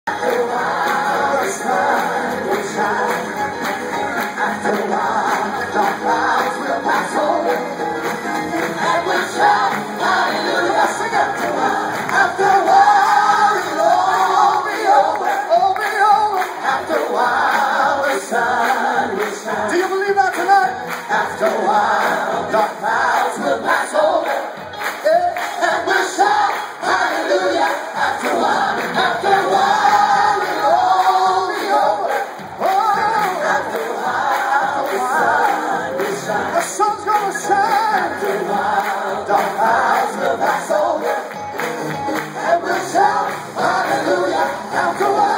After a while, the sun will shine. After a while, dark clouds will pass over, and we'll shout hallelujah. Sing after a while. After a while, it'll all be over, all be over. After a while, the sun will shine. Do you believe that tonight? After a while, dark clouds will pass over, yeah, and we'll shout hallelujah. After a while, after a while, it'll all be over. Oh, after a while, the sun will shine. The sun's gonna shine. After a while, dark clouds will pass over, and we'll shout hallelujah. After a while.